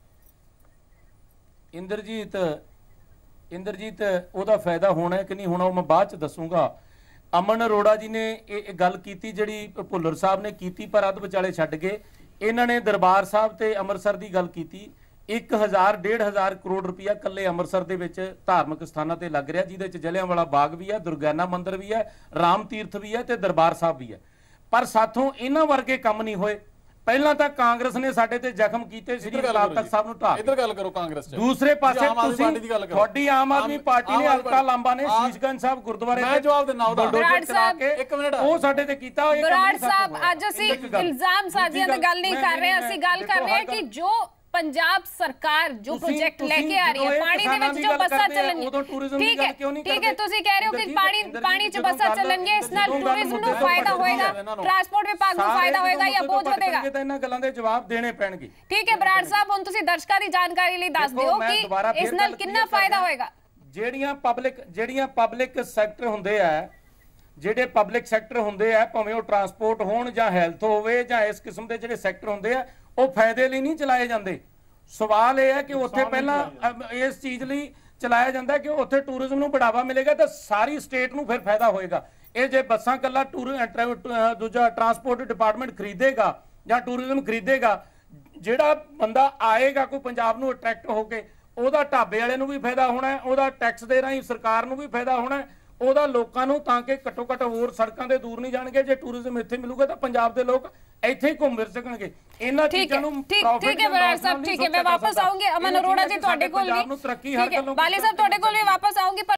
ਇੰਦਰਜੀਤ ਉਹਦਾ ਫਾਇਦਾ ਹੋਣਾ ਹੈ ਕਿ ਨਹੀਂ ਹੋਣਾ ਉਹ ਮੈਂ ਬਾਅਦ ਚ ਦੱਸੂਗਾ। ਅਮਨ ਅਰੋੜਾ ਜੀ ਨੇ ਇਹ ਗੱਲ ਕੀਤੀ ਜਿਹੜੀ ਭੁੱਲਰ ਸਾਹਿਬ ਨੇ ਕੀਤੀ ਪਰ ਅੱਧ ਵਿਚਾਲੇ ਛੱਡ ਕੇ ਇਹਨਾਂ ਨੇ ਦਰਬਾਰ ਸਾਹਿਬ ਤੇ ਅੰਮ੍ਰਿਤਸਰ ਦੀ ਗੱਲ ਕੀਤੀ। 1,000-1,500 ਕਰੋੜ ਰੁਪਇਆ ਕੱਲੇ ਅੰਮ੍ਰਿਤਸਰ ਦੇ ਵਿੱਚ ਧਾਰਮਿਕ ਸਥਾਨਾਂ ਤੇ ਲੱਗ ਰਿਹਾ, ਜਿਹਦੇ ਵਿੱਚ ਜਲਿਆਂਵਾਲਾ ਬਾਗ ਵੀ ਹੈ, ਦੁਰਗਿਆਨਾ ਮੰਦਿਰ ਵੀ ਹੈ, ਰਾਮ ਤੀਰਥ ਵੀ ਹੈ ਤੇ ਦਰਬਾਰ ਸਾਹਿਬ ਵੀ ਹੈ। ਪਰ ਸਾਥੋਂ ਇਹਨਾਂ ਵਰਗੇ ਕੰਮ ਨਹੀਂ ਹੋਏ। ਪਹਿਲਾਂ ਤਾਂ ਕਾਂਗਰਸ ਨੇ ਸਾਡੇ ਤੇ ਜ਼ਖਮ ਕੀਤੇ, ਸ੍ਰੀ ਅਕਾਲ ਤਖਤ ਸਾਹਿਬ ਨੂੰ ਢਾਹ ਇੱਧਰ ਗੱਲ ਕਰੋ ਕਾਂਗਰਸ ਚ। ਦੂਸਰੇ ਪਾਸੇ ਤੁਸੀਂ ਤੁਹਾਡੀ ਆਮ ਆਦਮੀ ਪਾਰਟੀ ਨੇ ਹਲਕਾ ਲਾਂਬਾ ਨੇ ਸ਼ੀਸ਼ਗੰਜ ਸਾਹਿਬ ਗੁਰਦੁਆਰੇ ਮੈਂ ਜਵਾਬ ਦੇਣਾ ਉਹਦਾ ਬਰਾੜ ਸਾਹਿਬ ਇੱਕ ਮਿੰਟ ਉਹ ਸਾਡੇ ਤੇ ਕੀਤਾ। ਬਰਾੜ ਸਾਹਿਬ ਅੱਜ ਅਸੀਂ ਇਲਜ਼ਾਮ ਸਾਜ਼ੀਆਂ ਦੀ ਗੱਲ ਨਹੀਂ ਕਰ ਰਹੇ, ਅਸੀਂ ਗੱਲ ਕਰ ਰਹੇ ਹਾਂ ਕਿ ਜੋ पंजाब सरकार जो प्रोजेक्ट लेके आ रही है पानी दे विच जो बसां चलणगीਆਂ ठीक है ਤੁਸੀਂ ਕਹਿ ਰਹੇ ਹੋ ਕਿ ਪਾਣੀ ਚ ਬੱਸਾਂ ਚੱਲਣਗੀਆਂ ਇਸ ਨਾਲ ਟੂਰਿਜ਼ਮ ਨੂੰ ਫਾਇਦਾ ਹੋਏਗਾ, ਟਰਾਂਸਪੋਰਟ ਵਿਭਾਗ ਨੂੰ ਫਾਇਦਾ ਹੋਏਗਾ ਜਾਂ ਬੋਝ ਵਧੇਗਾ? ਤਾਂ ਇਹਨਾਂ ਗੱਲਾਂ ਦੇ ਜਵਾਬ ਦੇਣੇ ਪੈਣਗੇ। ਠੀਕ ਹੈ ਬਰਾੜ ਸਾਹਿਬ, ਹੁਣ ਤੁਸੀਂ ਦਰਸ਼ਕਾਂ ਦੀ ਜਾਣਕਾਰੀ ਲਈ ਦੱਸ ਦਿਓ ਕਿ ਇਸ ਨਾਲ ਕਿੰਨਾ ਫਾਇਦਾ ਹੋਏਗਾ। ਜਿਹੜੀਆਂ ਪਬਲਿਕ ਸੈਕਟਰ ਹੁੰਦੇ ਆ, ਜਿਹੜੇ ਪਬਲਿਕ ਸੈਕਟਰ ਹੁੰਦੇ ਆ, ਭਾਵੇਂ ਉਹ ਟਰਾਂਸਪੋਰਟ ਹੋਣ ਜਾਂ ਹੈਲਥ ਹੋਵੇ ਜਾਂ ਇਸ ਕਿਸਮ ਦੇ ਜਿਹੜੇ ਸੈਕਟਰ ਹੁੰਦੇ ਆ, ਉਹ ਫਾਇਦੇ ਲਈ ਨਹੀਂ ਚਲਾਏ ਜਾਂਦੇ। ਸਵਾਲ ਇਹ ਹੈ ਕਿ ਉੱਥੇ ਪਹਿਲਾਂ ਇਸ ਚੀਜ਼ ਲਈ ਚਲਾਇਆ ਜਾਂਦਾ ਕਿ ਉੱਥੇ ਟੂਰਿਜ਼ਮ ਨੂੰ ਬੜਾਵਾ ਮਿਲੇਗਾ ਤਾਂ ਸਾਰੀ ਸਟੇਟ ਨੂੰ ਫਿਰ ਫਾਇਦਾ ਹੋਏਗਾ। ਇਹ ਜੇ ਬੱਸਾਂ ਕੱਲਾ ਦੂਜਾ ਟਰਾਂਸਪੋਰਟ ਡਿਪਾਰਟਮੈਂਟ ਖਰੀਦੇਗਾ ਜਾਂ ਟੂਰਿਜ਼ਮ ਖਰੀਦੇਗਾ, ਜਿਹੜਾ ਬੰਦਾ ਆਏਗਾ ਕੋਈ ਪੰਜਾਬ ਨੂੰ ਅਟਰੈਕਟ ਹੋ ਕੇ, ਉਹਦਾ ਢਾਬੇ ਵਾਲੇ ਨੂੰ ਵੀ ਫਾਇਦਾ ਹੋਣਾ, ਉਹਦਾ ਟੈਕਸ ਦੇ ਰਾਹੀਂ ਸਰਕਾਰ ਨੂੰ ਵੀ ਫਾਇਦਾ ਹੋਣਾ, ਉਹਦਾ ਲੋਕਾਂ ਨੂੰ, ਤਾਂ ਕਿ ਘੱਟੋ ਘੱਟ ਹੋਰ ਸੜਕਾਂ ਦੇ ਦੂਰ ਨਹੀਂ ਜਾਣਗੇ। ਜੇ ਟੂਰਿਜ਼ਮ ਇੱਥੇ ਮਿਲੂਗਾ ਤਾਂ ਪੰਜਾਬ ਦੇ ਲੋਕ ਇੱਥੇ ਹੀ ਘੁੰਮ ਫਿਰ ਸਕਣਗੇ। ਇਹਨਾਂ ਚੀਜ਼ਾਂ ਨੂੰ ਠੀਕ ਹੈ ਬਰਾੜ ਸਾਹਿਬ, ਠੀਕ ਹੈ, ਮੈਂ ਵਾਪਸ ਆਉਂਗੀ। ਅਮਨ ਅਰੋੜਾ ਜੀ ਤੁਹਾਡੇ ਕੋਲ ਵੀ, ਬਾਲੀ ਸਾਹਿਬ ਤੁਹਾਡੇ ਕੋਲ ਵੀ ਵਾਪਸ ਆਉਂਗੀ।